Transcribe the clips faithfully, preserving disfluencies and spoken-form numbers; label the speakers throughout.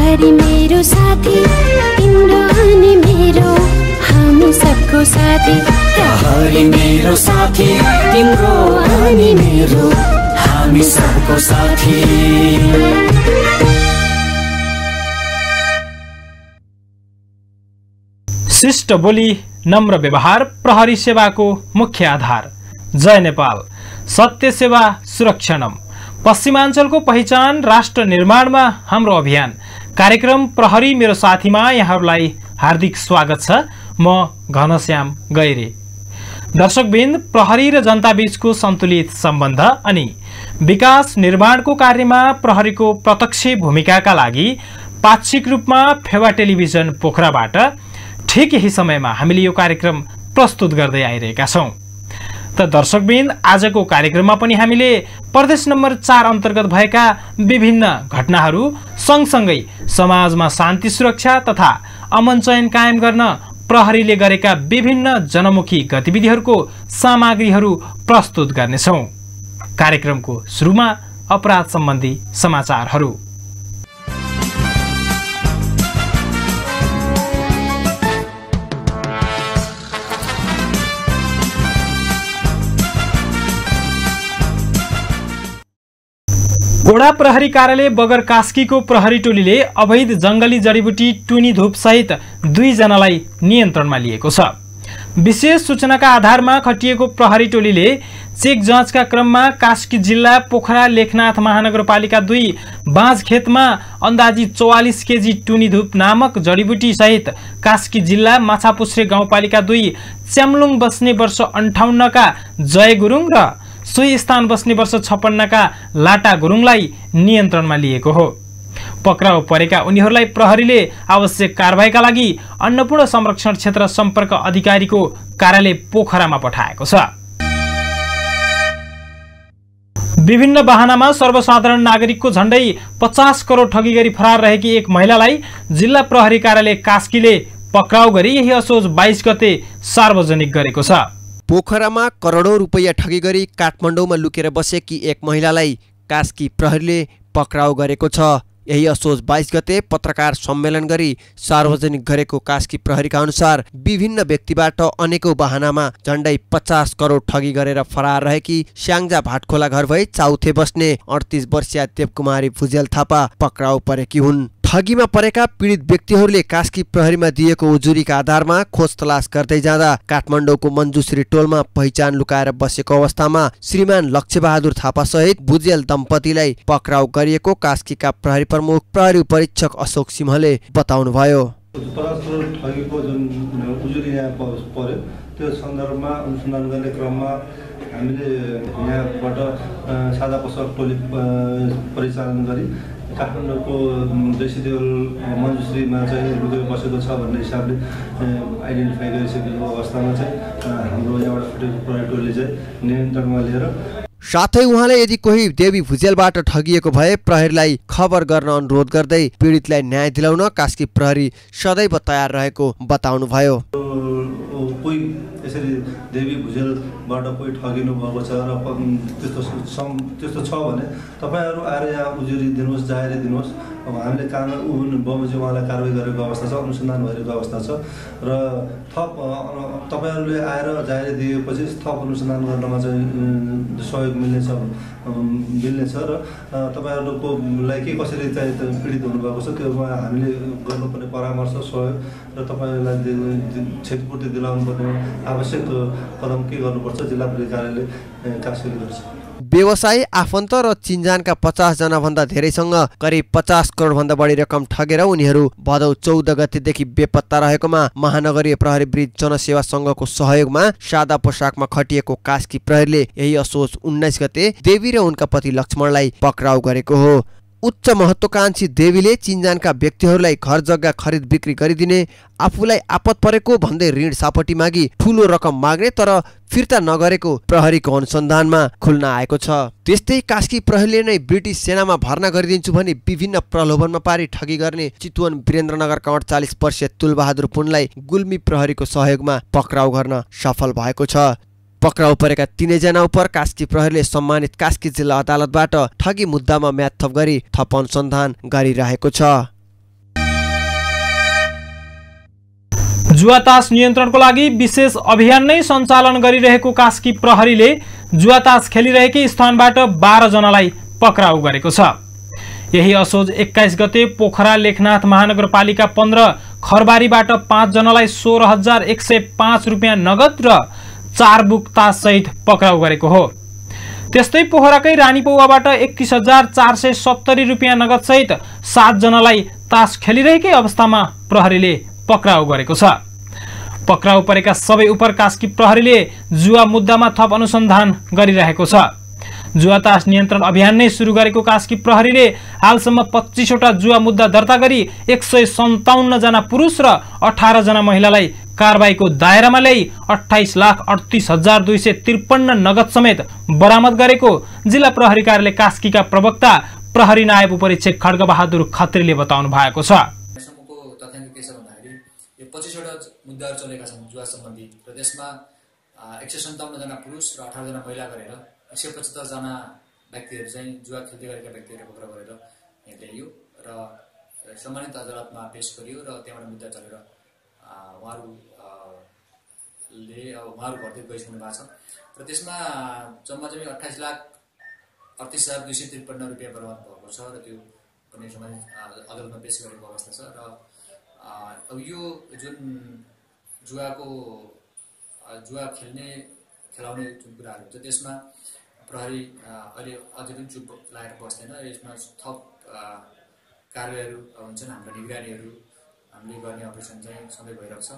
Speaker 1: प्रहरी मेरो साथी, तिम्रो अनि मेरो हामी सबको साथी।
Speaker 2: प्रहरी मेरो साथी, तिम्रो अनि मेरो हामी सबको साथी।
Speaker 3: शिष्ट बोली, नम्र व्यवहार प्रहरी सेवाको मुख्य आधार। जय नेपाल, सत्य सेवा सुरक्षणम। पश्चिमाञ्चलको पहिचान, राष्ट्र निर्माणमा हाम्रो अभियान कार्यक्रम प्रहरी मेरो साथीमा यहाँहरूलाई हार्दिक स्वागत छ। म घनश्याम गैरे। दर्शकबिन्द, प्रहरी र जनताबीचको सन्तुलित सम्बन्ध अनि विकास निर्माणको कार्यमा प्रहरीको प्रत्यक्ष भूमिकाका लागि पाक्षिक रूपमा फेवा टेलिभिजन पोखराबाट ठिक यही समयमा हामीले यो कार्यक्रम प्रस्तुत गर्दै आइरहेका छौँ। त दर्शकबिन्द, आजको कार्यक्रममा पनि हामीले प्रदेश नम्बर चार अन्तर्गत भएका विभिन्न घटनाहरू सँगसँगै समाजमा शान्ति सुरक्षा तथा अमन चयन कायम गर्न प्रहरीले गरेका विभिन्न जनमुखी गतिविधिहरूको सामग्रीहरू प्रस्तुत गर्नेछौँ। कार्यक्रमको सुरुमा अपराध सम्बन्धी समाचारहरू। गोडा प्रहरी कार्यालय बगर कास्कीको प्रहरी टोलीले अवैध जंगली जडीबुटी टुनी धूप सहित दुईजनालाई नियन्त्रणमा लिएको छ। विशेष सूचनाका आधारमा खटिएको प्रहरी टोलीले चेक जाँचका क्रममा कास्की जिल्ला पोखरा लेखनाथ महानगरपालिका दुई बाँझ खेतमा अन्दाजी चौवालिस केजी टुनी धूप नामक जडीबुटी सहित कास्की जिल्ला माछापुछ्रे गाउँपालिका दुई च्याम्लुङ बस्ने वर्ष अन्ठाउन्नका जय गुरुङ र सोही स्थान बस्ने वर्ष छप्पन्नका लाटा गुरुङलाई नियन्त्रणमा लिएको हो। पक्राउ परेका उनीहरूलाई प्रहरीले आवश्यक कारबाहीका लागि अन्नपूर्ण संरक्षण क्षेत्र सम्पर्क अधिकारीको कार्यालय पोखरामा पठाएको छ। विभिन्न बहानामा सर्वसाधारण नागरिकको झण्डै पचास करोड ठगी गरी फरार रहेकी एक महिलालाई जिल्ला प्रहरी कार्यालय कास्कीले पक्राउ गरी यही असोज बाइस गते सार्वजनिक गरेको छ।
Speaker 4: पोखरामा करोडौं रुपैयाँ ठगी गरी काठमाडौँमा लुकेर बसेकी एक महिलालाई कास्की प्रहरीले पक्राउ गरेको छ। यही असोज बाइस गते पत्रकार सम्मेलन गरी सार्वजनिक गरेको कास्की प्रहरीका अनुसार विभिन्न व्यक्तिबाट अनेकौं बहानामा झण्डै पचास करोड ठगी गरेर फरार रहेकी स्याङ्जा भाटखोला घर भई चाउथे बस्ने अडतिस वर्षीय देवकुमारी भुजेल थापा पक्राउ परेकी हुन्। ठगीमा परेका पीडित व्यक्तिहरूले कास्की प्रहरीमा दिएको उजुरीका आधारमा खोज तलास गर्दै जाँदा काठमाडौँको मञ्जुश्री टोलमा पहिचान लुकाएर बसेको अवस्थामा श्रीमान लक्ष्यबहादुर थापा सहित भुजेल दम्पतिलाई पक्राउ गरिएको कास्कीका प्रहरी प्रमुख प्रहरी परीक्षक अशोक सिंहले बताउनुभयो।
Speaker 5: ठगीको जुन उजुरी यहाँ पर्यो त्यो सन्दर्भमा अनुसन्धान गर्ने क्रममा हामीले यहाँबाट साझा पसल टोली परिचालन गरी काठमाडौँको जयसीदेवल मञ्जुश्रीमा चाहिँ लुकेर बसेको छ भन्ने हिसाबले आइडेन्टिफाई गरिसकेको अवस्थामा चाहिँ हाम्रो यहाँबाट फुटेको प्रहरी टोलीले चाहिँ नियन्त्रणमा लिएर
Speaker 4: साथै उहाँले यदि कोही देवी भुजेलबाट ठगिएको भए प्रहरीलाई खबर गर्न अनुरोध गर्दै पीडितलाई न्याय दिलाउन कास्की प्रहरी सदैव तयार रहेको बताउनुभयो।
Speaker 5: कोही यसरी देवी भुजेलबाट कोही ठगिनु भएको छ र त्यस्तो त्यस्तो छ भने तपाईँहरू आएर यहाँ उजुरी दिनुहोस्, जाहेरी दिनुहोस्। अब हामीले कानुन बमोजिम उहाँलाई कारवाही गरेको अवस्था छ, अनुसन्धान भइरहेको अवस्था छ र थप तपाईँहरूले आएर जाहेरी दिएपछि थप अनुसन्धान गर्नमा चाहिँ सहयोग मिल्नेछ मिल्नेछ र तपाईँहरूकोलाई के कसरी चाहिँ पीडित हुनुभएको छ त्योमा हामीले गर्नुपर्ने परामर्श सहयोग र तपाईँहरूलाई क्षतिपूर्ति दिलाउनु पर्ने आवश्यक कदम के गर्नुपर्छ जिल्ला प्रहरी कार्यालय कास्कीले गर्छ।
Speaker 4: व्यवसायी आफन्त र चिन्जानका पचास जना भन्दा धेरैसँग करिब पचास करोड भन्दा बढी रकम ठगेर उनीहरू भदौ चौध गतेदेखि बेपत्ता रहेकोमा महानगरीय प्रहरी ब्रिज जनसेवा संघको सहयोगमा सादा पोसाकमा खटिएको कास्की प्रहरीले यही असोज उन्नाइस गते देवी र उनका पति लक्ष्मणलाई पक्राउ गरेको हो। उच्च महत्वाकांक्षी देवीले चिन्जानका व्यक्तिहरूलाई घर जग्गा खरिद बिक्री गरिदिने, आफूलाई आपत परेको भन्दै ऋण सापटी मागी ठूलो रकम माग्ने तर फिर्ता नगरेको प्रहरीको अनुसन्धानमा खुल्न आएको छ। त्यस्तै कास्की प्रहरीले नै ब्रिटिस सेनामा भर्ना गरिदिन्छु भनी विभिन्न प्रलोभनमा पारी ठगी गर्ने चितवन वीरेन्द्रनगरका अडचालिस वर्षीय तुलबहादुर पुनलाई गुल्मी प्रहरीको सहयोगमा पक्राउ गर्न सफल भएको छ। पक्राउ परेका तीनैजना उप कास्की प्रहरीले सम्मानित कास्की जिल्ला अदालतबाट ठगी मुद्दामा म्याद थप गरी थप अनुसन्धान गरिरहेको छ।
Speaker 3: जुवातास नियन्त्रणको लागि विशेष अभियान नै सञ्चालन गरिरहेको कास्की प्रहरीले जुवातास खेलिरहेकै स्थानबाट बाह्र जनालाई पक्राउ गरेको छ। यही असोज एक्काइस गते पोखरा लेखनाथ महानगरपालिका पन्ध्र खरबारीबाट पाँच जनालाई सोह्र हजार एक सय पाँच रुपियाँ नगद र चार बुक तास सहित पक्राउ गरेको हो। त्यस्तै पोखराकै रानीपौवाबाट एकतीस हजार चार सय सत्तरी रुपियाँ नगद सहित सात जनालाई तास खेलिरहेकै अवस्थामा प्रहरीले पक्राउ गरेको छ। पक्राउ परेका सबै उपर कास्की प्रहरीले जुवा मुद्दामा थप अनुसन्धान गरिरहेको छ। जुवातास नियन्त्रण अभियान नै सुरु गरेको कास्की प्रहरीले हालसम्म पच्चीसवटा जुवा मुद्दा दर्ता गरी एक सय सन्ताउन्न जना पुरुष र अठार जना महिलालाई कारबाहीको दायरामा ल्याई अठाइस लाख अडतिस हजार दुई सय त्रिपन्न नगद समेत बरामद गरेको जिल्ला प्रहरी कार्यालय कास्कीका प्रवक्ता प्रहरी नायब उपरीक्षक खड्गबहादुर खत्रीले बताउनु भएको छ।
Speaker 6: पच्चीसवटा मुद्दाहरू चलेका छन् जुवा सम्बन्धी र त्यसमा एक सय सन्ताउन्न जना पुरुष र अठार जना महिला गरेर एक सय पचहत्तर जना व्यक्तिहरू चाहिँ जुवा खेल्दै गरेका व्यक्तिहरू पक्राउ गरेर यहाँ ल्याइयो र सम्मानित अदालतमा पेश गरियो र त्यहाँबाट मुद्दा चलेर उहाँहरूले अब उहाँहरू भर्ती गइसक्नु भएको छ र त्यसमा जम्मा जम्मी अठाइस लाख अडतिस हजार दुई सय त्रिपन्न रुपियाँ बरामद भएको छ र त्यो पनि सम्मानित अदालतमा पेश गरेको अवस्था छ। र अब यो जुन जुवाको जुवा खेल्ने खेलाउने जुन कुराहरू हुन्छ त्यसमा प्रहरी अहिले अझै पनि चुप लागेर बस्दैन। यसमा थप कारबाहीहरू हुन्छन्, हाम्रो निगरानीहरू हामीले गर्ने अपरेसन चाहिँ सधैँ भइरहेको छ।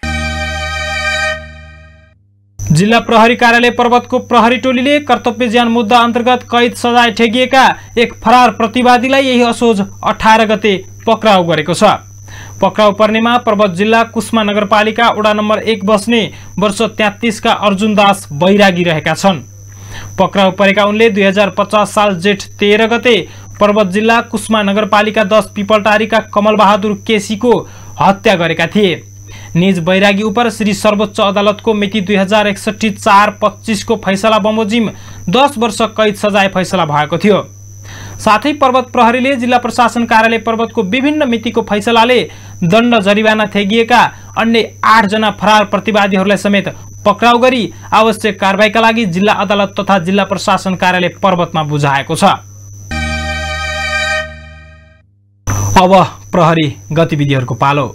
Speaker 3: जिल्ला प्रहरी कार्यालय पर्वतको प्रहरी टोलीले कर्तव्य ज्यान मुद्दा अन्तर्गत कैद सजाय ठेगिएका एक फरार प्रतिवादीलाई यही असोज अठार गते पक्राउ गरेको छ। पक्राउ पर्नेमा पर्वत जिल्ला कुस्मा नगरपालिका वडा नम्बर एक बस्ने वर्ष तेत्तीस का अर्जुन दास बैरागी रहेका छन्। पक्राउ परेका उनले दुई हजार पचास साल जेठ तेह्र गते पर्वत जिल्ला कुस्मा नगरपालिका दस पिपलटारीका कमल बहादुर केसीको हत्या गरेका थिए। निज बैरागी उपर श्री सर्वोच्च अदालतको मिति दुई हजार एकसठी चार पच्चीस को फैसला बमोजिम दस वर्ष कैद सजाय फैसला भएको थियो। साथै पर्वत प्रहरीले जिल्ला प्रशासन कार्यालय पर्वतको विभिन्न मितिको फैसलाले दण्ड जरिवाना थेगिएका अन्य आठ जना फरार प्रतिवादीहरूलाई समेत पक्राउ गरी आवश्यक कारबाहीका लागि जिल्ला अदालत तथा जिल्ला प्रशासन कार्यालय पर्वतमा बुझाएको छ। अब प्रहरी गतिविधिहरूको पालो।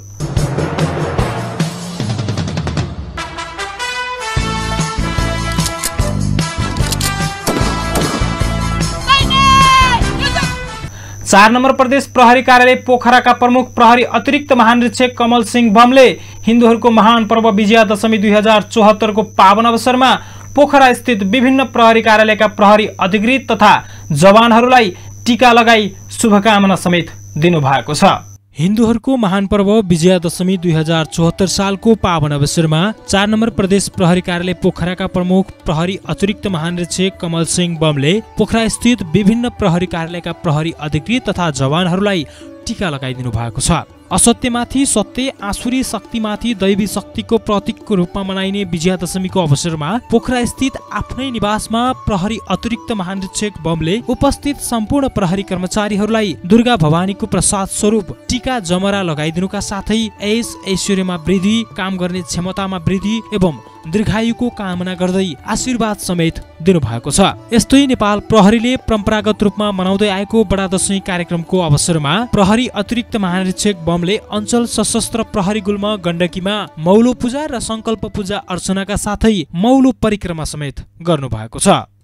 Speaker 3: चार नम्बर प्रदेश प्रहरी कार्यालय पोखराका प्रमुख प्रहरी अतिरिक्त महानिरीक्षक कमल सिंह बमले हिन्दूहरूको महान पर्व विजयादशमी दुई हजार चौहत्तर को पावन अवसरमा पोखरा स्थित विभिन्न प्रहरी कार्यालयका प्रहरी अधिकृत तथा जवानहरूलाई टीका लगाई शुभकामना समेत दिनुभएको छ। हिन्दूहरूको महान पर्व विजयादशमी दुई हजार चौहत्तर सालको पावन अवसरमा चार नम्बर प्रदेश प्रहरी कार्यालय पोखराका प्रमुख प्रहरी अतिरिक्त महानिरीक्षक कमल सिंह बमले पोखरा स्थित विभिन्न प्रहरी कार्यालयका प्रहरी अधिकृत तथा जवानहरूलाई टीका लगाइदिनु भएको छ। असत्यमाथि सत्य, आसुरी शक्तिमाथि दैवी शक्तिको प्रतीकको रूपमा मनाइने विजयादशमीको अवसरमा पोखरा स्थित आफ्नै निवासमा प्रहरी अतिरिक्त महानिरीक्षक बमले उपस्थित सम्पूर्ण प्रहरी कर्मचारीहरूलाई दुर्गा भवानीको प्रसाद स्वरूप टीका जमरा लगाइदिनुका साथै ऐश ऐश्वर्यमा वृद्धि, काम गर्ने क्षमतामा वृद्धि एवं दीर्घायुको कामना गर्दै आशीर्वाद समेत दिनुभएको छ। यस्तै नेपाल प्रहरीले परम्परागत रूपमा मनाउँदै आएको बडा दशैं कार्यक्रमको अवसरमा प्रहरी अतिरिक्त महानिरीक्षक बमले अञ्चल सशस्त्र प्रहरी गुल्म गण्डकीमा मौलो पूजा र संकल्प पूजा अर्चनाका साथै मौलो परिक्रमा समेत गर्नुभएको छ।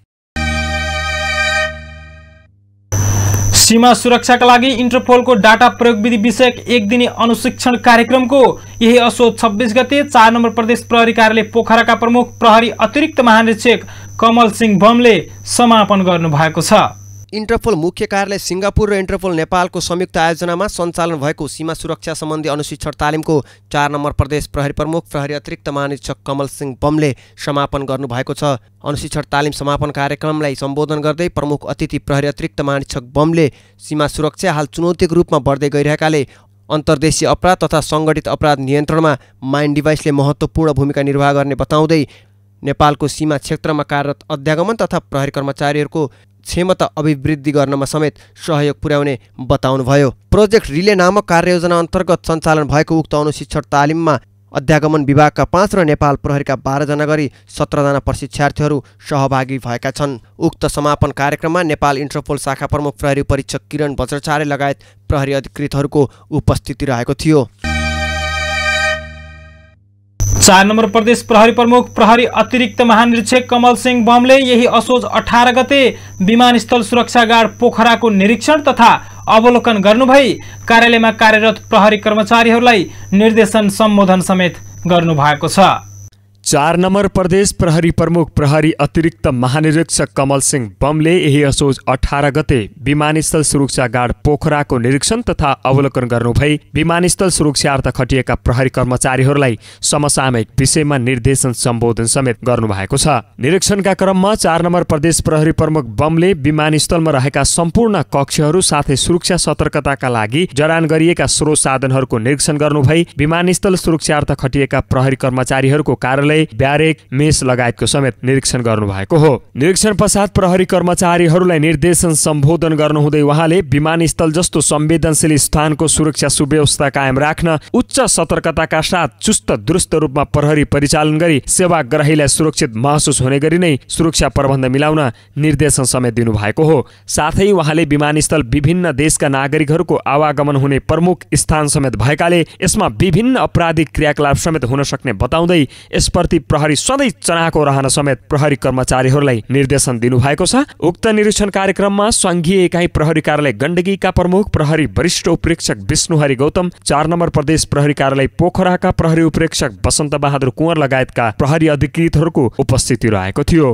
Speaker 3: सीमा सुरक्षाका लागि इन्टरपोलको डाटा प्रयोग विधि विषयक एक दिने अनुशिक्षण कार्यक्रमको यही असोज छब्बीस गते चार नम्बर प्रदेश प्रहरी कार्यालय पोखराका प्रमुख प्रहरी अतिरिक्त महानिरीक्षक कमल सिंह बमले समापन गर्नुभएको छ।
Speaker 4: इन्टरपोल मुख्य कार्यालय सिङ्गापुर र इन्टरपोल नेपालको संयुक्त आयोजनामा सञ्चालन भएको सीमा सुरक्षा सम्बन्धी अनुशिक्षण तालिमको चार नम्बर प्रदेश प्रहरी प्रमुख प्रहरी अतिरिक्त महानिरीक्षक कमल सिंह बमले समापन गर्नुभएको छ। अनुशिक्षण तालिम समापन कार्यक्रमलाई सम्बोधन गर्दै प्रमुख अतिथि प्रहरी अतिरिक्त महानिरीक्षक बमले सीमा सुरक्षा हाल चुनौतीको रूपमा बढ्दै गइरहेकाले अन्तर्देशीय अपराध तथा सङ्गठित अपराध नियन्त्रणमा माइन्ड डिभाइसले महत्त्वपूर्ण भूमिका निर्वाह गर्ने बताउँदै नेपालको सीमा क्षेत्रमा कार्यरत अध्यागमन तथा प्रहरी कर्मचारीहरूको क्षमता अभिवृद्धि गर्नमा समेत सहयोग पुर्याउने बताउनुभयो। प्रोजेक्ट रिले नामक कार्ययोजना अन्तर्गत सञ्चालन भएको उक्त अनुशिक्षण तालिममा अध्यागमन विभागका पाँच र नेपाल प्रहरीका बाह्रजना गरी सत्रजना प्रशिक्षार्थीहरू सहभागी भएका छन्। उक्त समापन कार्यक्रममा नेपाल इन्टरपोल शाखा प्रमुख प्रहरी परीक्षक किरण बज्राचार्य लगायत प्रहरी अधिकृतहरूको उपस्थिति रहेको थियो।
Speaker 3: चार नम्बर प्रदेश प्रहरी प्रमुख प्रहरी अतिरिक्त महानिरीक्षक कमल सिंह बमले यही असोज अठार गते विमानस्थल सुरक्षा गार्ड पोखराको निरीक्षण तथा अवलोकन गर्नुभई कार्यालयमा कार्यरत प्रहरी कर्मचारीहरूलाई निर्देशन सम्बोधन समेत गर्नुभएको छ।
Speaker 7: चार नम्बर प्रदेश प्रहरी प्रमुख प्रहरी अतिरिक्त महानिरीक्षक कमल सिंह बमले यही असोज अठार गते विमानस्थल सुरक्षा गार्ड पोखराको निरीक्षण तथा अवलोकन गर्नुभई विमानस्थल सुरक्षार्थ खटिएका प्रहरी कर्मचारीहरूलाई समसामयिक विषयमा निर्देशन सम्बोधन समेत गर्नुभएको छ। निरीक्षणका क्रममा चार नम्बर प्रदेश प्रहरी प्रमुख बमले विमानस्थलमा रहेका सम्पूर्ण कक्षहरू साथै सुरक्षा सतर्कताका लागि जडान गरिएका स्रोत साधनहरूको निरीक्षण गर्नुभई विमानस्थल सुरक्षार्थ खटिएका प्रहरी कर्मचारीहरूको कार्यालय ब्यारेक मेस लगायतको समेत निरीक्षण गर्नुभएको हो। निरीक्षण पश्चात प्रहरी कर्मचारीहरूलाई निर्देशन सम्बोधन गर्नुहुँदै उहाँले विमानस्थल जस्तो संवेदनशील स्थानको सुरक्षा सुव्यवस्था कायम राख्न उच्च सतर्कताका साथ चुस्त दुरुस्त रूपमा प्रहरी परिचालन गरी सेवाग्राहीलाई सुरक्षित महसुस हुने गरी नै सुरक्षा प्रबन्ध मिलाउन निर्देशन समेत दिनुभएको हो। साथै उहाँले विमानस्थल विभिन्न देशका नागरिकहरूको आवागमन हुने प्रमुख स्थान समेत भएकाले यसमा विभिन्न आपराधिक क्रियाकलाप समेत हुन सक्ने बताउँदै यसप्रति प्रहरी सधैँ चनाखो रहन समेत प्रहरी कर्मचारीहरूलाई निर्देशन दिनुभएको छ। उक्त निरीक्षण कार्यक्रममा संघीय एकाइ प्रहरी कार्यालय गण्डकीका प्रमुख प्रहरी वरिष्ठ उपरीक्षक विष्णुहरि गौतम, चार नम्बर प्रदेश प्रहरी कार्यालय पोखराका प्रहरी उपरीक्षक बसन्त बहादुर कुँवर लगायतका प्रहरी अधिकृतहरूको उपस्थिति रहेको थियो।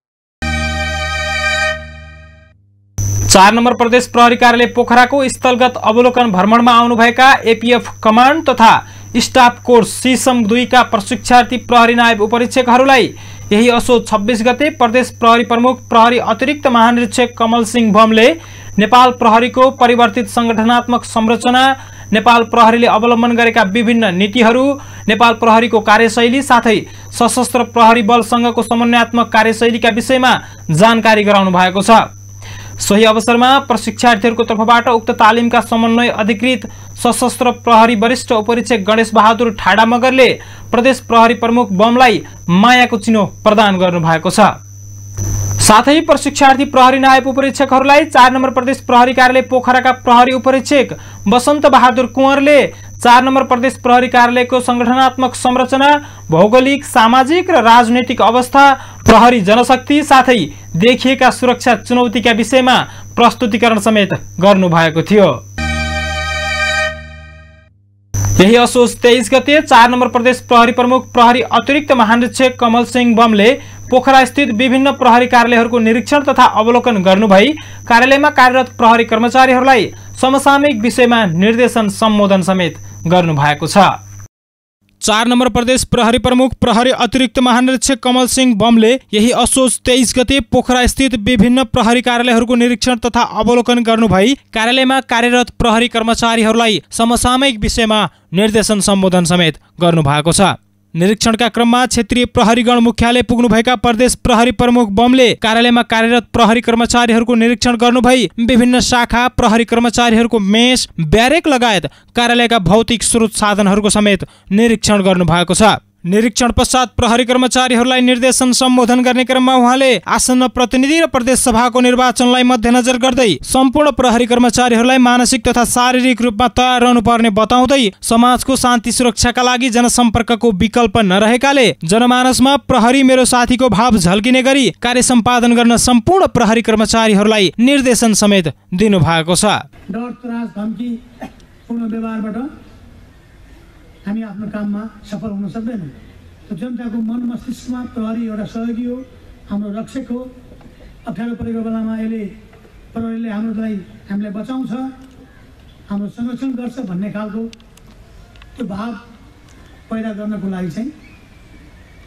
Speaker 3: चार नम्बर प्रदेश प्रहरी कार्यालय पोखराको स्थलगत अवलोकन भ्रमणमा आउनुभएका एपीएफ कमान्ड तथा स्टाफ कोर्स सिसम दुईका प्रशिक्षार्थी प्रहरी नायब उपरीक्षकहरूलाई यही असोज छब्बीस गते प्रदेश प्रहरी प्रमुख प्रहरी अतिरिक्त महानिरीक्षक कमल सिंह बमले नेपाल प्रहरीको परिवर्तित संगठनात्मक संरचना, नेपाल प्रहरीले अवलम्बन गरेका विभिन्न नीतिहरू, नेपाल प्रहरीको कार्यशैली साथै सशस्त्र प्रहरी बलसँगको समन्वयात्मक कार्यशैलीका विषयमा जानकारी गराउनु भएको छ। सोही अवसरमा प्रशिक्षार्थीहरूको तर्फबाट उक्त तालिमका समन्वय अधिकृत सशस्त्र प्रहरी वरिष्ठ उपरीक्षक गणेश बहादुर ठाडा मगरले प्रदेश प्रहरी प्रमुख बमलाई मायाको चिनो प्रदान गर्नुभएको छ। साथै प्रशिक्षार्थी प्रहरी नायब उपरीक्षकहरूलाई चार नम्बर प्रदेश प्रहरी कार्यालय पोखराका प्रहरी उपरीक्षक बसन्त बहादुर कुँवरले चार नम्बर प्रदेश प्रहरी कार्यालयको संगठनात्मक संरचना, भौगोलिक, सामाजिक र राजनैतिक अवस्था, प्रहरी जनशक्ति साथै देखिएका सुरक्षा चुनौतीका विषयमा प्रस्तुतिकरण समेत गर्नुभएको थियो। यही असोज तेइस गते चार नम्बर प्रदेश प्रहरी प्रमुख प्रहरी अतिरिक्त महानिरीक्षक कमल सिंह बमले पोखरा स्थित विभिन्न प्रहरी कार्यालयहरूको निरीक्षण तथा अवलोकन गर्नुभई कार्यालयमा कार्यरत प्रहरी कर्मचारीहरूलाई समसामयिक विषयमा निर्देशन सम्बोधन समेत गर्नुभएको छ। चार नम्बर प्रदेश प्रहरी प्रमुख प्रहरी अतिरिक्त महानिरीक्षक कमल सिंह बमले यही असोज तेइस गते पोखरा स्थित विभिन्न प्रहरी कार्यालयहरूको निरीक्षण तथा अवलोकन गर्नुभई कार्यालयमा कार्यरत प्रहरी कर्मचारीहरूलाई समसामयिक विषयमा निर्देशन सम्बोधन समेत गर्नुभएको छ। निरीक्षणका क्रममा क्षेत्रीय प्रहरीगण मुख्यालय पुग्नुभएका प्रदेश प्रहरी प्रमुख बमले कार्यालयमा कार्यरत प्रहरी कर्मचारीहरूको निरीक्षण गर्नुभई विभिन्न शाखा प्रहरी कर्मचारीहरूको मेस, ब्यारेक लगायत कार्यालयका भौतिक स्रोत साधनहरूको समेत निरीक्षण गर्नुभएको छ। निरीक्षण पश्चात प्रहरी कर्मचारीहरूलाई निर्देशन सम्बोधन गर्ने क्रममा उहाँले आसन्न प्रतिनिधि र प्रदेश सभाको निर्वाचनलाई मध्यनजर गर्दै सम्पूर्ण प्रहरी कर्मचारीहरूलाई मानसिक तथा शारीरिक रूपमा तयार रहनुपर्ने बताउँदै समाजको शान्ति सुरक्षाका लागि जनसम्पर्कको विकल्प नरहेकाले जनमानसमा प्रहरी मेरो साथीको भाव झल्किने गरी कार्य सम्पादन गर्न सम्पूर्ण प्रहरी कर्मचारीहरूलाई निर्देशन समेत दिनुभएको छ।
Speaker 8: डर, त्रास, धम्की पूर्ण व्यवहारबाट हामी आफ्नो काममा सफल हुन सक्दैनौँ। जनताको मन मस्तिष्कमा प्रहरी एउटा सहयोगी हो, हाम्रो रक्षक हो। अप्ठ्यारो परेको बेलामा यसले प्रहरीले हामीलाई हामीलाई बचाउँछ, हाम्रो संरक्षण गर्छ भन्ने खालको त्यो भाव पैदा गर्नको लागि चाहिँ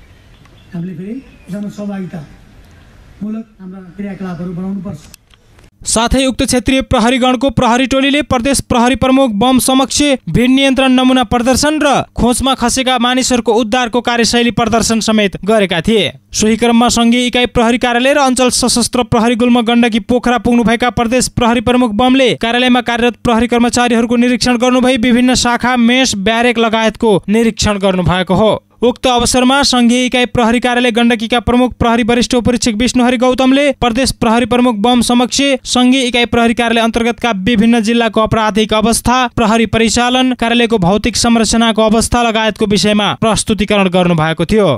Speaker 8: हामीले फेरि जनसहभागितामूलक हाम्रा क्रियाकलापहरू बनाउनुपर्छ।
Speaker 3: साथै उक्त क्षेत्रीय प्रहरीगणको प्रहरी टोलीले प्रदेश प्रहरी प्रमुख बम समक्ष भीड नियन्त्रण नमुना प्रदर्शन र खोजमा खसेका मानिसहरूको उद्धारको कार्यशैली प्रदर्शन समेत गरेका थिए। सोही क्रममा संघीय इकाइ प्रहरी कार्यालय र अञ्चल सशस्त्र प्रहरी गुल्म गण्डकी पोखरा पुग्नुभएका प्रदेश प्रहरी प्रमुख बमले कार्यालयमा कार्यरत प्रहरी कर्मचारीहरूको निरीक्षण गर्नुभई विभिन्न शाखा, मेस, ब्यारेक लगायतको निरीक्षण गर्नुभएको हो। उक्त अवसरमा संघीय इकाइ प्रहरी कार्यालय गण्डकीका प्रमुख प्रहरी वरिष्ठ उपरीक्षक विष्णुहरि गौतमले प्रदेश प्रहरी प्रमुख बम समक्ष संघीय इकाइ प्रहरी कार्यालय अन्तर्गतका विभिन्न जिल्लाको अपराधिक अवस्था, प्रहरी परिचालन, कार्यालयको भौतिक संरचनाको अवस्था लगायतको विषयमा प्रस्तुतिकरण गर्नुभएको थियो।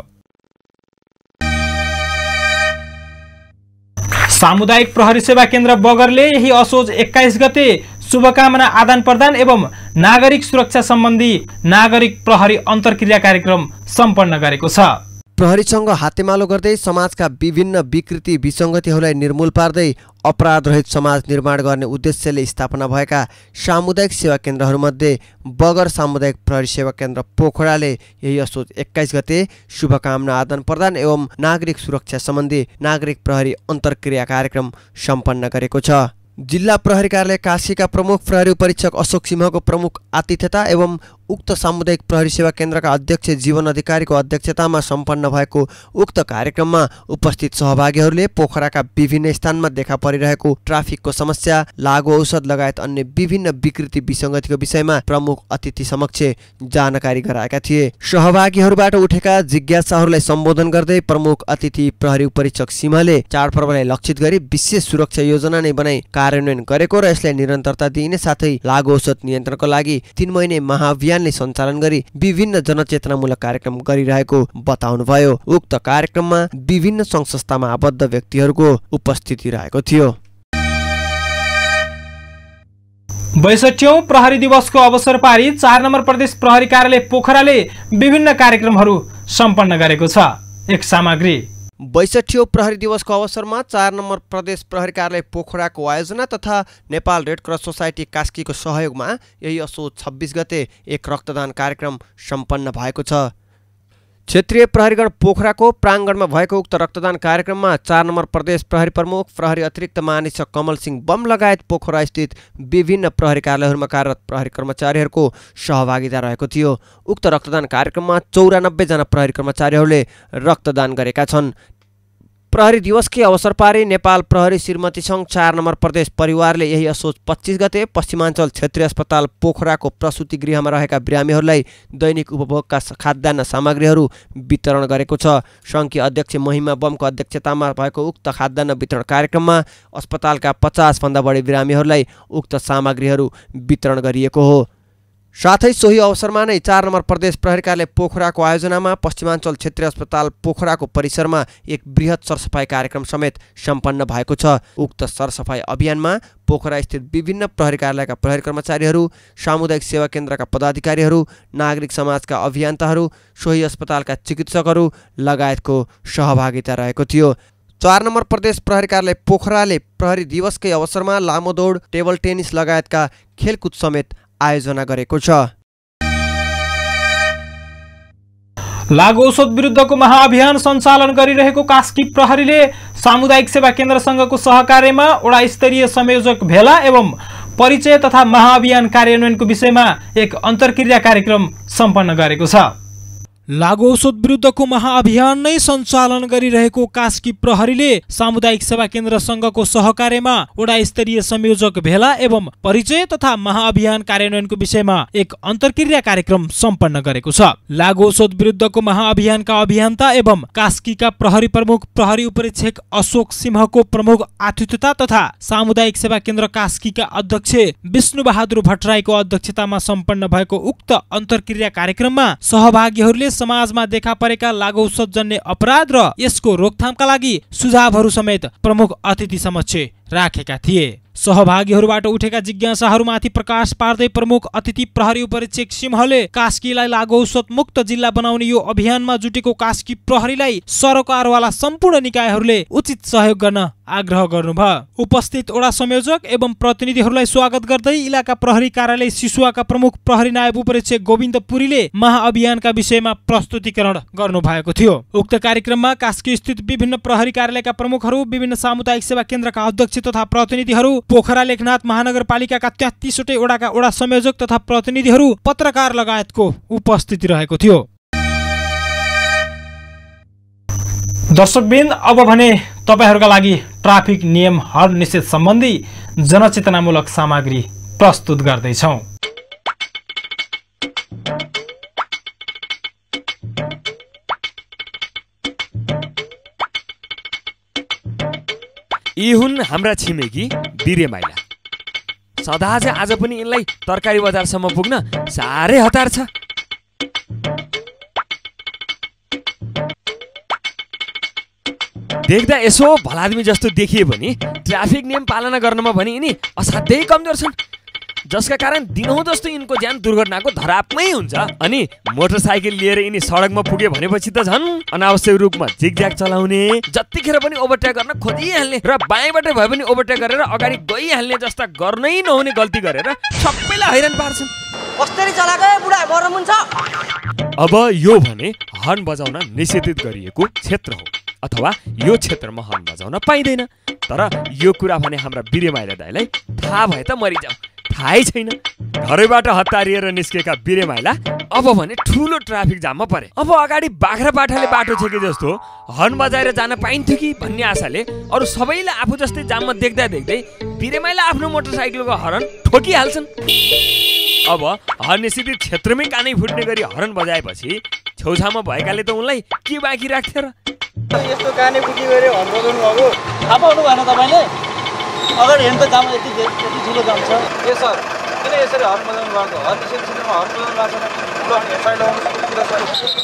Speaker 3: सामुदायिक प्रहरी सेवा केन्द्र बगरले यही असोज एक्काइस गते शुभकामना आदान प्रदान एवं नागरिक सुरक्षा सम्बन्धी नागरिक प्रहरी अन्तर्क्रिया कार्यक्रम सम्पन्न गरेको छ।
Speaker 4: प्रहरीसँग हातेमालो गर्दै समाजका विभिन्न विकृति विसङ्गतिहरूलाई निर्मूल पार्दै अपराध रहित समाज निर्माण गर्ने उद्देश्यले स्थापना भएका सामुदायिक सेवा केन्द्रहरूमध्ये बगर सामुदायिक प्रहरी सेवा केन्द्र पोखराले यही असोज एक्काइस गते शुभकामना आदान प्रदान एवं नागरिक सुरक्षा सम्बन्धी नागरिक प्रहरी अन्तर्क्रिया कार्यक्रम सम्पन्न गरेको छ। जिल्ला प्रहरी कार्यालय काशीका प्रमुख प्रहरी परीक्षक अशोक सिंहको प्रमुख आतिथ्यता एवं उक्त सामुदायिक प्रहरी सेवा केन्द्रका अध्यक्ष जीवन अधिकारीको अध्यक्षतामा सम्पन्न भएको उक्त कार्यक्रममा उपस्थित सहभागीहरूले पोखराका विभिन्न स्थानमा देखा परिरहेको ट्राफिकको समस्या, लागु औषध लगायत अन्य विभिन्न विकृति विसङ्गतिको विषयमा प्रमुख अतिथि समक्ष जानकारी गराएका थिए। सहभागीहरूबाट उठेका जिज्ञासाहरूलाई सम्बोधन गर्दै प्रमुख अतिथि प्रहरी परीक्षक सिंहले चाडपर्वलाई लक्षित गरी विशेष सुरक्षा योजना नै बनाई कार्यान्वयन गरेको र यसलाई निरन्तरता दिइने साथै लागु औषध नियन्त्रणको लागि तीन महिने महाअभियान सञ्चालन गरी विभिन्न जनचेतनामूलक कार्यक्रम गरिरहेको बताउनुभयो। उक्त कार्यक्रममा विभिन्न सङ्घ संस्थामा आबद्ध व्यक्तिहरूको उपस्थिति रहेको थियो।
Speaker 3: बैसठीऔं प्रहरी दिवसको अवसर पारी चार नम्बर प्रदेश प्रहरी कार्यालय पोखराले विभिन्न कार्यक्रमहरू सम्पन्न गरेको छ। एक सामग्री
Speaker 4: बैसठीऔं प्रहरी दिवसको अवसरमा चार नम्बर प्रदेश प्रहरी कार्यालय पोखराको आयोजना तथा नेपाल रेड क्रस सोसाइटी कास्कीको सहयोगमा यही असोज छब्बिस गते एक रक्तदान कार्यक्रम सम्पन्न भएको छ। क्षेत्रीय प्रहरीगण पोखराको प्राङ्गणमा भएको उक्त रक्तदान कार्यक्रममा चार नम्बर प्रदेश प्रहरी प्रमुख प्रहरी अतिरिक्त महानिरीक्षक कमल सिंह बम लगायत पोखरा स्थित विभिन्न प्रहरी कार्यालयहरूमा कार्यरत प्रहरी कर्मचारीहरूको सहभागिता रहेको थियो। उक्त रक्तदान कार्यक्रममा चौरानब्बे जना प्रहरी कर्मचारीहरूले रक्तदान गरेका छन्। प्रहरी दिवसकै अवसर पारी नेपाल प्रहरी श्रीमती सङ्घ चार नम्बर प्रदेश परिवारले यही असोज पच्चिस गते पश्चिमाञ्चल क्षेत्रीय अस्पताल पोखराको प्रसुति गृहमा रहेका बिरामीहरूलाई दैनिक उपभोगका खाद्यान्न सामग्रीहरू वितरण गरेको छ। सङ्घकी अध्यक्ष महिमा बमको अध्यक्षतामा भएको उक्त खाद्यान्न वितरण कार्यक्रममा अस्पतालका पचास भन्दा बढी बिरामीहरूलाई उक्त सामग्रीहरू वितरण गरिएको हो। साथै सोही अवसरमा नै चार नम्बर प्रदेश प्रहरी कार्यालय पोखराको आयोजनामा पश्चिमाञ्चल क्षेत्रीय अस्पताल पोखराको परिसरमा एक बृहत सरसफाई कार्यक्रम समेत सम्पन्न भएको छ। उक्त सरसफाई अभियानमा पोखरा स्थित विभिन्न प्रहरी कार्यालयका प्रहरी कर्मचारीहरू, सामुदायिक सेवा केन्द्रका पदाधिकारीहरू, नागरिक समाजका अभियन्ताहरू, सोही अस्पतालका चिकित्सकहरू लगायतको सहभागिता रहेको थियो। चार नम्बर प्रदेश प्रहरी कार्यालय पोखराले प्रहरी दिवसकै अवसरमा लामो दौड, टेबल टेनिस लगायतका खेलकुद समेत आयोजना गरेको छ।
Speaker 3: लागु औषध विरुद्धको महाअभियान सञ्चालन गरिरहेको कास्की प्रहरीले सामुदायिक सेवा केन्द्रसँगको सहकार्यमा वडा स्तरीय संयोजक भेला एवं परिचय तथा महाअभियान कार्यान्वयनको विषयमा एक अन्तर्क्रिया कार्यक्रम सम्पन्न गरेको छ। लागु औषध विरुद्धको महाअभियान नै सञ्चालन गरिरहेको कास्की प्रहरीले सामुदायिक सेवा केन्द्र संघको सहकार्यमा वडा स्तरीय संयोजक भेला एवं परिचय तथा महाअभियान कार्यान्वयनको विषयमा एक अन्तर्क्रिया कार्यक्रम सम्पन्न गरेको छ। लागु औषध विरुद्धको महाअभियानका अभियन्ता एवं कास्कीका प्रहरी प्रमुख प्रहरी उपरीक्षक अशोक सिंहको प्रमुख आतिथ्यता तथा सामुदायिक सेवा केन्द्र कास्कीका अध्यक्ष विष्णु बहादुर भट्टराईको अध्यक्षतामा सम्पन्न भएको उक्त अन्तर्क्रिया कार्यक्रममा सहभागीहरूले समाजमा देखा परेका लागु औषध जन्य अपराध र यसको रोकथामका लागि सुझावहरू समेत प्रमुख अतिथि समक्ष राखेका थिए। सहभागीहरूबाट उठेका जिज्ञासाहरूमाथि प्रकाश पार्दै प्रमुख अतिथि प्रहरी उपरीक्षक सिंहले कास्कीलाई लागु औषध मुक्त जिल्ला बनाउने यो अभियानमा जुटेको कास्की प्रहरीलाई सरकारवाला सम्पूर्ण निकायहरूले उचित सहयोग गर्न आग्रह गर्नुभयो। उपस्थित वडा संयोजक एवं प्रतिनिधिहरूलाई स्वागत गर्दै इलाका प्रहरी कार्यालय सिसुवाका प्रमुख प्रहरी नायब उपरीक्षक गोविन्द पुरीले महाअभियानका विषयमा प्रस्तुतिकरण गर्नुभएको थियो। उक्त कार्यक्रममा कास्की स्थित विभिन्न प्रहरी कार्यालयका प्रमुखहरू, विभिन्न सामुदायिक सेवा केन्द्रका अध्यक्ष तथा प्रतिनिधिहरू, पोखरा लेखनाथ महानगरपालिकाका तेत्तीसवटै वडाका वडा संयोजक तथा प्रतिनिधिहरू, पत्रकार लगायतको उपस्थिति रहेको थियो। दर्शकवृन्द, अब भने तपाईहरूका लागि ट्राफिक नियम हर्न निषेध सम्बन्धी जनचेतनामूलक सामग्री प्रस्तुत गर्दैछौँ।
Speaker 7: यी हुन् हाम्रा छिमेकी बिरे माइला। सदा चाहिँ आज पनि यिनलाई तरकारी बजारसम्म पुग्न साह्रै हतार छ। देख्दा यसो भलादमी जस्तो देखिए पनि ट्राफिक नियम पालना गर्नमा भने यिनी असाध्यै कमजोर छन्, जसका कारण दिनहुँ जस्तो यिनको ज्यान दुर्घटनाको धरापमै हुन्छ। अनि मोटरसाइकल लिएर यिनी सडकमा पुगे भनेपछि त झन् अनावश्यक रूपमा जिगज्याग चलाउने, जतिखेर पनि ओभरटेक गर्न खोजिहाल्ने र बायाँबाटै भए पनि ओभरटेक गरेर अगाडि गइहाल्ने जस्ता गर्नै नहुने गल्ती गरेर सबैलाई हैरान पार्छन्।
Speaker 9: कसरी चलाएको बुढा मर्नु हुन्छ।
Speaker 7: अब यो भने हर्न बजाउन निषेधित गरिएको क्षेत्र हो अथवा यो क्षेत्रमा हर्न बजाउन पाइँदैन। तर यो कुरा भने हाम्रा बिरे माइला दाइलाई थाहा भए त मरिजाऊ, थाहै छैन। घरैबाट हतारिएर निस्केका बिरे माइला अब भने ठुलो ट्राफिक जाममा परे। अब अगाडि बाख्रा पाठाले बाटो छेके जस्तो हर्न बजाएर जान पाइन्थ्यो कि भन्ने आशाले अरू सबैले आफू जस्तै जाममा देख्दा देख्दै बिरे माइला आफ्नो मोटरसाइकलको हर्न ठोकिहाल्छन्। अब हर्न निषेधित क्षेत्रमै कानै फुट्ने गरी हर्न बजाएपछि छेउछाउमा भएकाले त उनलाई के बाँकी राख्थ्यो र।
Speaker 9: यस्तो कानै फुटी गरे हर्न बजाउनु भएको थाहा पाउनु भएन तपाईँले? अगाडि हेर्नु त जाम यति यति ठुलो जाम छ। ए सर, किन यसरी हर्न बजाउनु भएको? हर्न निषेध क्षेत्रमा हर्न बजाउनु भएको छैन। ल एफआइआर लगाउनु कुरा सर।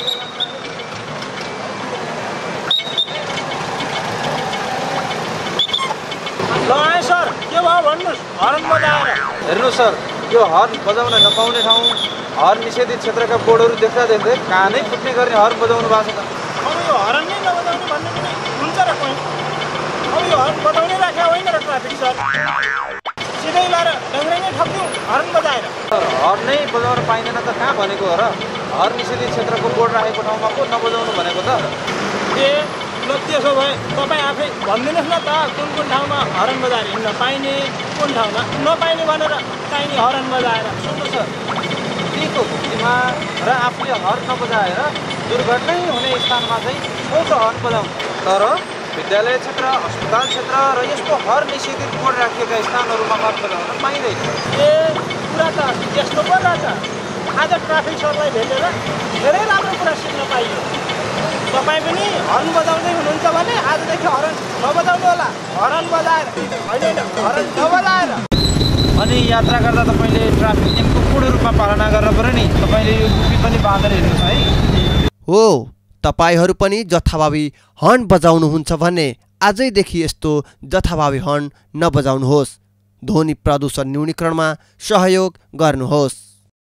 Speaker 9: ल आएँ सर, के भयो भन्नुहोस्? हर्न बजाएर हेर्नुहोस् सर, यो हर्न बजाउन नपाउने ठाउँ हर्न निषेधित क्षेत्रका बोर्डहरू देख्दा देख्दै कानै फुट्ने गर्ने हर्न बजाउनु भएको छ। अब यो हर्न नै नबजाउने भन्ने पनि हुन्छ र कहीँ? अब यो हर्न बजाउनै राख्या होइन र ट्राफिक सर, सिधै लगाएर डङ्ग्रै ठक्यौँ हर्न बजाएर। हर्न नै बजाउन पाइँदैन त कहाँ भनेको हो र? हर्न निषेधित क्षेत्रको बोर्ड राखेको ठाउँमा को नबजाउनु भनेको त? ए ल त्यसो भए तपाईँ आफै भनिदिनुहोस् न त, कुन कुन ठाउँमा हर्न बजाएर हिँड्न पाइने, कुन ठाउँमा नपाइने भनेर चाहिने हर्न बजाएर। सुन्नुहोस् सर, दिनको खुसीमा र आफूले हर्न नबजाएर दुर्घटनै हुने स्थानमा चाहिँ छोटो हर्न बजाउनु। तर विद्यालय क्षेत्र, अस्पताल क्षेत्र र यस्तो हर्न निषेधित बोर्ड राखिएका स्थानहरूमा हर्न बजाउन पाइँदैन। ए कुरा त यस्तो पो रहेछ। आज ट्राफिक सरलाई भेटेर धेरै राम्रो कुरा सिक्न पाइयो। तपाईँ पनि हर्न बजाउँदै हुनुहुन्छ भने आजदेखि हर्न नबजाउनु होला, हर्न बजाएर होइन हर्न नबजाएर। अनि यात्रा गर्दा तपाईँले ट्राफिक नियमको पूर्ण रूपमा पालना गरेर पऱ्यो नि। तपाईँले यो टुपी पनि बाँधेर हिँड्नुहोस् है।
Speaker 4: हो, तपाईहरू पनि जथाभावी हर्न बजाउनुहुन्छ भने आजैदेखि यस्तो जथाभावी हर्न नबजाउनुहोस्। ध्वनि प्रदूषण न्यूनीकरणमा सहयोग गर्नुहोस्।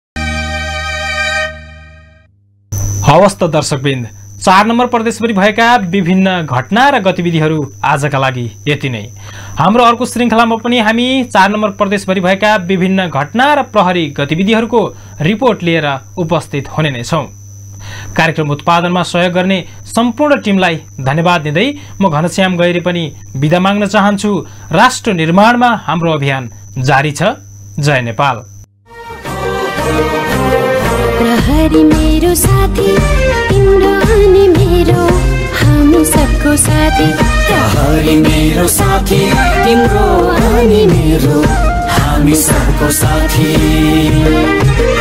Speaker 3: हवस् त दर्शकवृन्द, चार नम्बर प्रदेशभरि भएका विभिन्न घटना र गतिविधिहरू आजका लागि यति नै। हाम्रो अर्को श्रृङ्खलामा पनि हामी चार नम्बर प्रदेशभरि भएका विभिन्न घटना र प्रहरी गतिविधिहरूको रिपोर्ट लिएर उपस्थित हुने नै छौँ। कार्यक्रम उत्पादनमा सहयोग गर्ने सम्पूर्ण टिमलाई धन्यवाद दिँदै म घनश्याम गैरी पनि बिदा माग्न चाहन्छु। राष्ट्र निर्माणमा हाम्रो अभियान जारी छ। जय नेपाल।
Speaker 1: प्रहरी मेरो साथी, तिम्रो अनि मेरो हामी सबको साथी।
Speaker 2: प्रहरी मेरो साथी, तिम्रो अनि मेरो हामी सबको साथी।